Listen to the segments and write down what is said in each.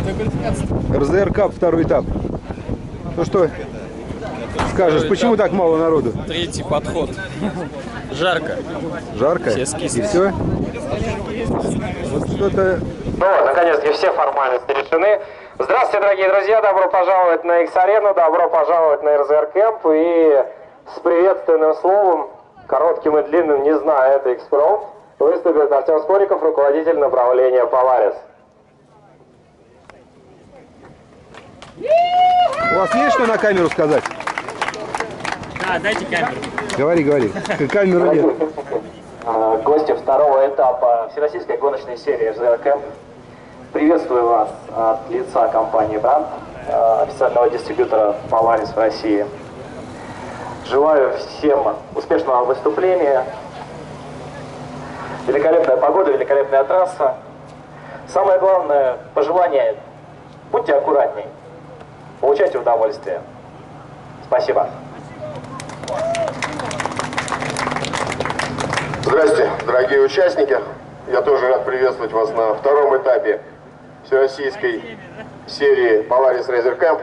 РЗР Кап, второй этап. Ну что скажешь, почему так мало народу? Третий подход. Жарко. Жарко? Все скисли. И все? Вот что-то... Ну вот, наконец-таки все формальности решены. Здравствуйте, дорогие друзья, добро пожаловать на X-арену, добро пожаловать на РЗР Camp. И с приветственным словом, коротким и длинным, не знаю, это X-Pro, выступит Артем Скориков, руководитель направления Polaris. У вас есть что на камеру сказать? Да, дайте камеру. Говори, говори. Камеры нет. Гости второго этапа всероссийской гоночной серии РЗР Camp. Приветствую вас от лица компании Brand, официального дистрибьютора Polaris в России. Желаю всем успешного выступления. Великолепная погода, великолепная трасса. Самое главное пожелание: будьте аккуратней, получайте удовольствие. Спасибо. Здравствуйте, дорогие участники. Я тоже рад приветствовать вас на втором этапе всероссийской серии Polaris Racer Camp.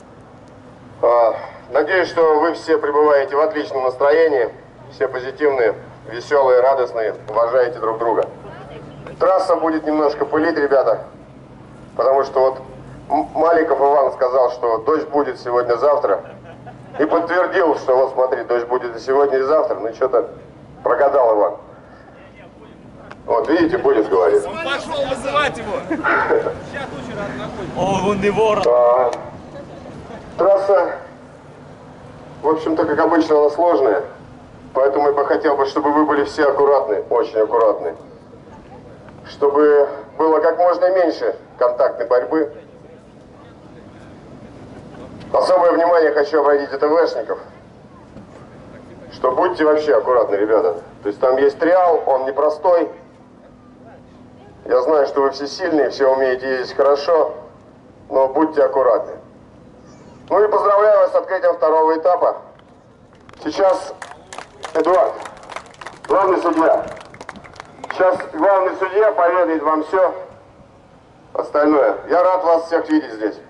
Надеюсь, что вы все пребываете в отличном настроении, все позитивные, веселые, радостные, уважаете друг друга. Трасса будет немножко пылить, ребята, потому что вот Маликов Иван сказал, что дождь будет сегодня-завтра, и подтвердил, что вот смотри, дождь будет и сегодня, и завтра. Ну что-то прогадал Иван. Вот, видите, будет, говорит. Он пошел вызывать его. О, он не ворон. Трасса, в общем-то, как обычно, она сложная. Поэтому я бы хотел, чтобы вы были все аккуратны, очень аккуратны. Чтобы было как можно меньше контактной борьбы. Особое внимание хочу обратить от ТВшников. Что будьте вообще аккуратны, ребята. То есть там есть триал, он непростой. Я знаю, что вы все сильные, все умеете ездить хорошо, но будьте аккуратны. Ну и поздравляю вас с открытием второго этапа. Сейчас Эдуард, главный судья. Сейчас главный судья поведает вам все остальное. Я рад вас всех видеть здесь.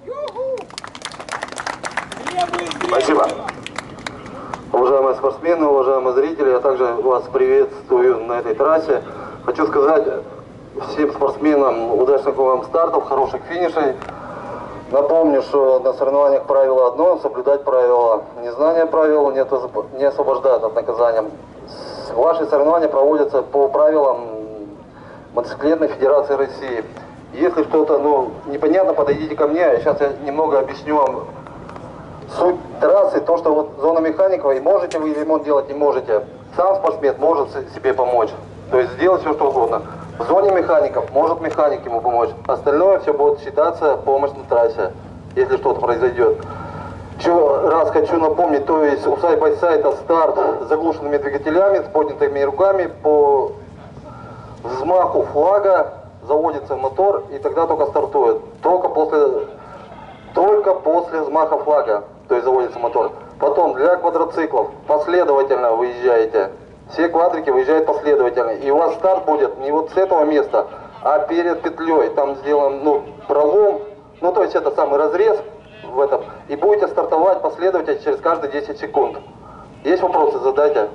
Спасибо. Уважаемые спортсмены, уважаемые зрители, я также вас приветствую на этой трассе. Хочу сказать всем спортсменам удачных вам стартов, хороших финишей. Напомню, что на соревнованиях правило одно — соблюдать правила. Незнание правил не освобождает от наказания. Ваши соревнования проводятся по правилам мотоциклетной федерации России. Если что-то непонятно, подойдите ко мне. Сейчас я немного объясню вам суть трассы, то, что вот зона механиков, и можете вы ремонт делать, не можете. Сам спортсмен может себе помочь, то есть сделать все, что угодно. В зоне механиков может механик ему помочь. Остальное все будет считаться помощь на трассе, если что-то произойдет. Еще раз хочу напомнить, то есть у сайд-бай-сайда старт с заглушенными двигателями, с поднятыми руками, по взмаху флага заводится мотор, и тогда только стартует. Только после взмаха флага, то есть заводится мотор. Потом для квадроциклов последовательно выезжаете. Все квадрики выезжают последовательно. И у вас старт будет не вот с этого места, а перед петлей. Там сделан пролом, то есть это самый разрез в этом. И будете стартовать последовательно через каждые 10 секунд. Есть вопросы? Задайте.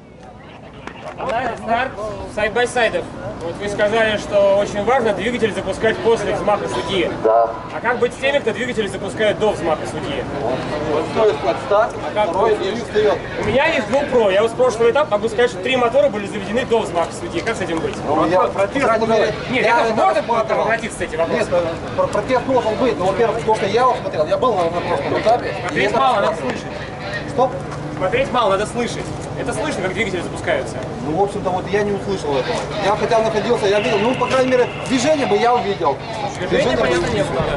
Старт сайд-бай-сайдов. Вот вы сказали, что очень важно двигатель запускать после взмаха судьи. Да. А как быть с теми, кто двигатель запускает до взмаха судьи? Вот стоит под старт, второй не встает. У меня есть GoPro. Я вот с прошлого этапа могу сказать, что 3 мотора были заведены до взмаха судьи. Как с этим быть? Нет, это можно обратиться с этим вопросом? Нет, протест должен быть. Но, во-первых, сколько я его смотрел, я был на прошлом этапе. Смотреть мало, надо слышать. Что? Смотреть мало, надо слышать. Это слышно, как двигатели запускаются. Ну, в общем-то, вот я не услышал этого. Я хотя находился, я видел, по крайней мере, движение бы я увидел. Движение, понятно, не было.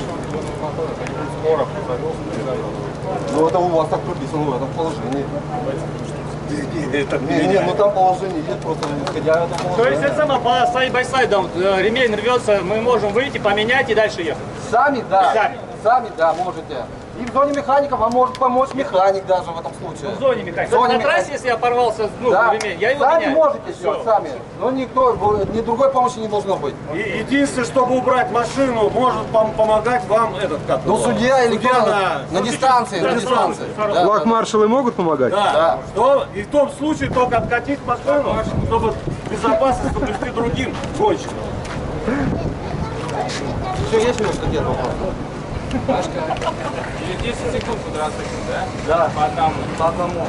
Ну, это у вас так прописано, это в положении. Нет, там положение есть, просто исходя от этого положения. То есть это само по сайд-бай-сайдам, ремень рвется, мы можем выйти, поменять и дальше ехать? Сами, да, можете. И в зоне механиков вам может помочь механик даже в этом случае. В зоне механики. В зоне На механики. трассе, если я порвался, ну, Да. ремень, я его Сами меняю. можете сделать, сами. Но никто, ни другой помощи не должно быть. Единственное, чтобы убрать машину, может помогать вам этот как Ну, его? судья или кто на дистанции, на Да, дистанции. Да. Флагмаршалы могут помогать? Да. И в том случае только откатить машину, чтобы безопасность соблюсти другим гонщикам. Еще есть минут какие-то вопросы? Через 10 секунд квадроцикл, да? Да. По одному.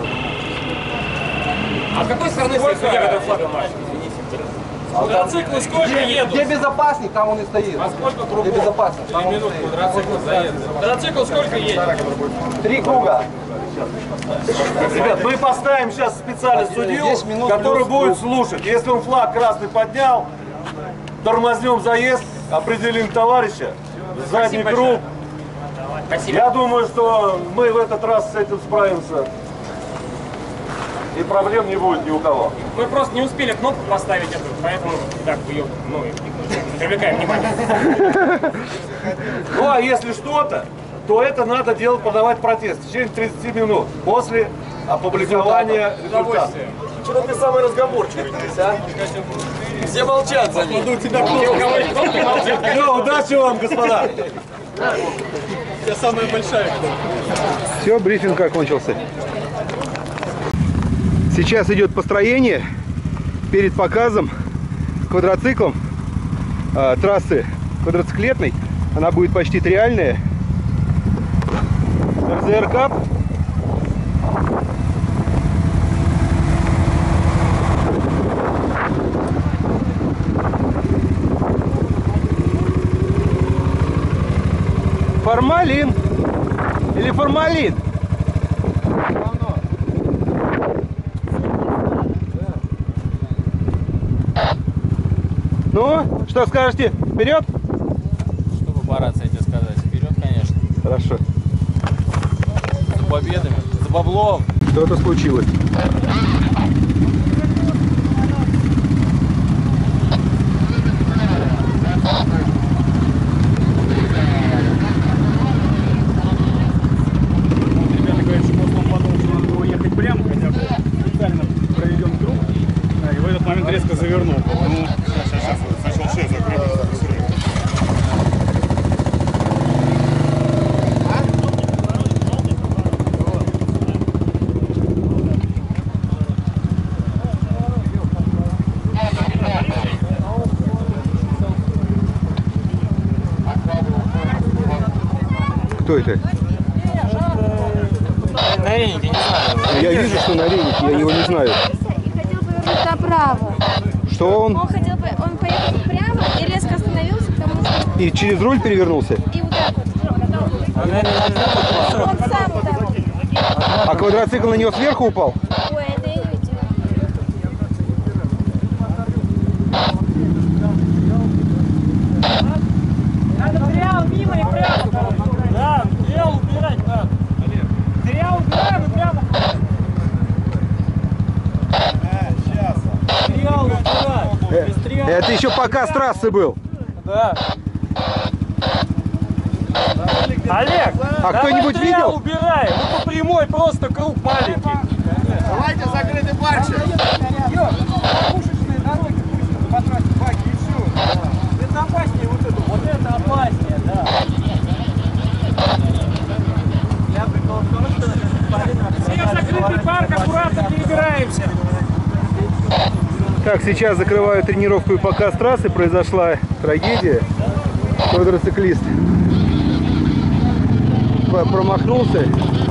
А с какой стороны стоит судья, когда флагом машет? Извините. Квадроциклы сколько едут? Где безопасник, там он и стоит. А сколько кругов? Где безопасник, там 3 он и минуты стоит. квадроцикл заедет. Квадроцикл сколько едет? 3 круга. Ребят, мы поставим сейчас специально судью, 10 минут который плюс будет слушать. Если он флаг красный поднял, тормознем заезд, определим товарища, задний Спасибо круг. большое. Спасибо. Я думаю, что мы в этот раз с этим справимся. И проблем не будет ни у кого. Мы просто не успели кнопку поставить эту, поэтому так ее, ну, привлекаем внимание. Ну а если что-то, то это надо делать, подавать протест в течение 30 минут после опубликования результата. Что ты самый разговорчивый здесь, а? Все молчат за ним. Все, удачи вам, господа! Я самая большая. Все, брифинг окончился. Сейчас идет построение перед показом квадроциклом трассы квадроциклетной. Она будет почти триальная. РЗР Cup. Формалин или формалин? Ну, что скажете? Вперед? Чтобы по рации тебе сказать. Вперед, конечно. Хорошо. За победами, за баблом. Что-то случилось. Ребята говорят, что может он подумал, что надо было ехать прямо, хотя бы специально проведен круг. Да, и в этот момент резко завернул. Ну, сейчас сначала шею закрыть. Кто это? На ринге, не знаю. Я вижу, что на рейнике, я его не знаю. И хотел повернуть направо. Что он? Он поехал прямо и резко остановился, потому что И через руль перевернулся? и вот так вот. Он сам вот так вот. А квадроцикл на него сверху упал? Ой, это я не видела. Надо триал мимо и прямо. Да, триал убирать надо. Триал убираем и прямо. Триал убирать. Без триала. Это еще показ трассы был. Да. Олег, А кто-нибудь видел? убираем. Ну по прямой просто круг маленький. Давайте закрытый парчик. Это опаснее вот это. Вот это опаснее, да. Все в закрытый парк, аккуратно перебираемся. Так, сейчас закрываю тренировку и показ трассы. Произошла трагедия. Квадроциклист промахнулся.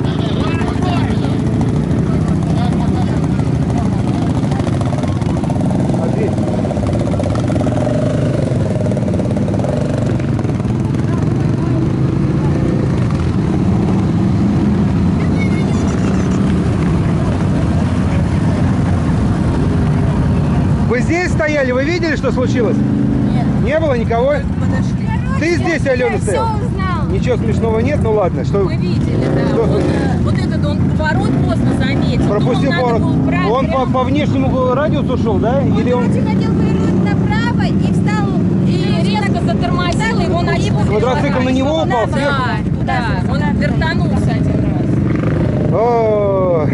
Вы здесь стояли? Вы видели, что случилось? Нет. Не было никого? Ты здесь, Алена, Все стоял? узнал. Ничего смешного нет, ну ладно. Что? Мы видели, да. Что Вот этот он поворот поздно заметил. Пропустил Думал, поворот. надо было брать Он прямо. по внешнему радиусу шел, да? Или он... Короче, хотел повернуть направо и встал. И резко затормозил, его начало. Квадроцикл на него упал Да, сверху? Да, он вертанулся один раз. О!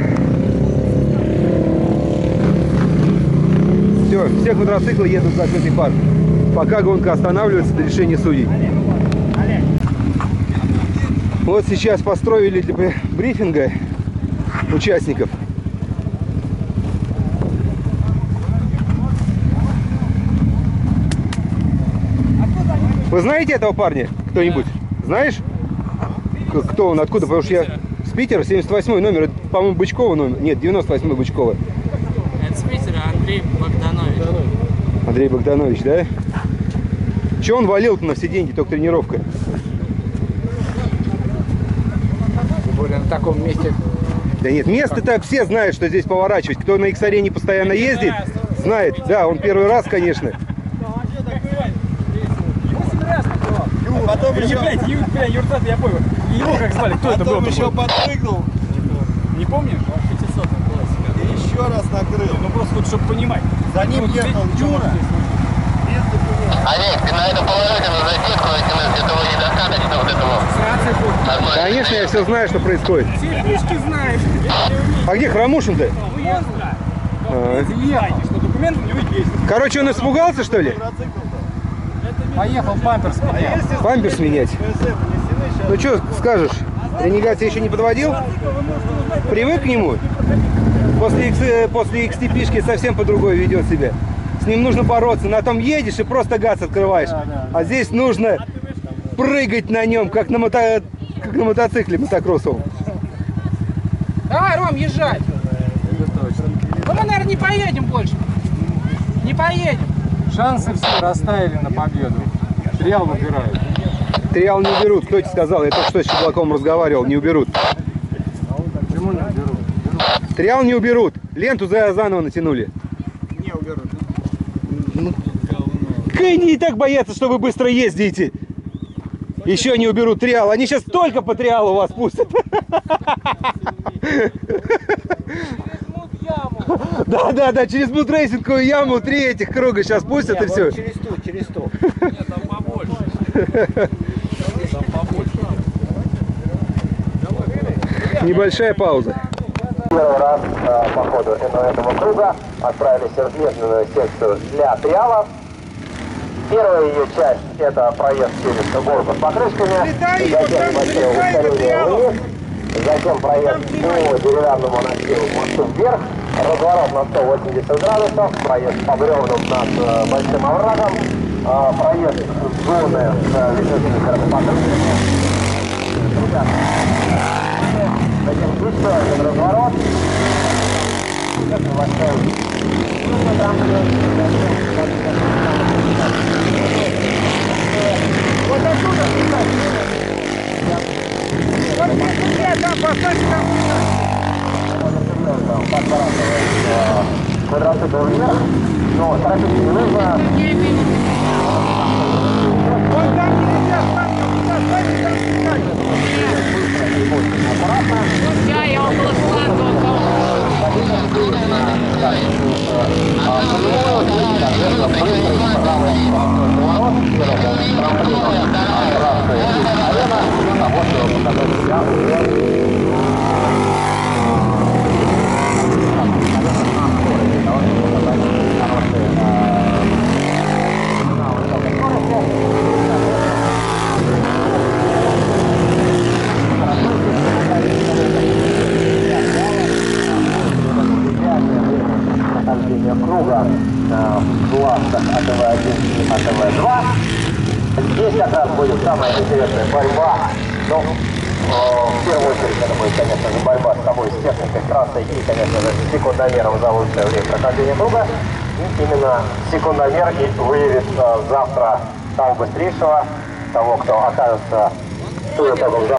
Все квадроциклы едут в закрытый парк. Пока гонка останавливается до решения судей. Вот сейчас построили для брифинга участников. Вы знаете этого парня? Кто-нибудь? Знаешь? Кто он? Откуда? Потому что я с Питера, 78-й номер. Это, по-моему, Бычкова номер. Нет, 98-й Бычкова. Это с Питера Андрей Богданович. Андрей Богданович, да? Че он валил-то на все деньги, только тренировка? Тем более на таком месте. Да нет, место-то все знают, что здесь поворачивать. Кто на X-арене постоянно ездит, знает. Да, он первый раз, конечно. Потом еще... Юртат, я понял. Его как звали? Кто это был? Потом еще подпрыгнул. Не помнишь? В 500 классе. И еще раз накрыл. Ну просто тут, чтобы понимать. За ним ехал Юра. Олег, ты на этом повороте на затеску натянуть, этого недостаточно, вот этого. Конечно, я все знаю, что происходит. Все фишки знаешь. А где Храмушин-то? Ну я знаю. Знаете, что документ у него есть. Короче, он испугался, что ли? Поехал памперс менять. Памперс менять? Ну что скажешь? Ренегат тебя еще не подводил? Привык к нему? После XTP-шки совсем по-другому ведет себя. С ним нужно бороться. На том едешь и просто газ открываешь. А здесь нужно прыгать на нем, как на мотоцикле мотокроссовом. Давай, Ром, езжай. Ну мы, наверное, не поедем больше. Не поедем. Шансы все растаяли на победу. Триал выбирают. Триал не уберут. Кто тебе сказал? Я только что с Щеблаком разговаривал. Не уберут. Почему не уберут? Триал не уберут. Ленту заново натянули. Не уберут. Они и так боятся, что вы быстро ездите. Еще не уберут триал. Они сейчас только по триалу вас пустят. Да, через мудрейсинговую яму 3 этих круга сейчас пустят. Нет, и все. Через ту. Нет, там побольше. Там побольше. Небольшая пауза. Первый раз по ходу этого круга отправились в медленную секцию для триала. Первая ее часть – это проезд через горку с покрышками, затем небольшое ускорение вниз, затем проезд по деревянному настилу мосту вверх, разворот на 180 градусов, проезд по бревнам над большим оврагом, проезд в зоны с лесными покрышками. Затем еще один разворот. Вот отсюда, Квадроцикл вверх, но торопиться не нужно. Да, я около складывал. Круга в классах АТВ-1 и АТВ-2. Здесь как раз будет самая интересная борьба. Ну, в первую очередь это будет, конечно же, борьба с собой, с техникой трассы и, конечно же, с секундомером за лучшее время прохождения круга. И именно секундомер и выявит завтра самого быстрейшего, того, кто окажется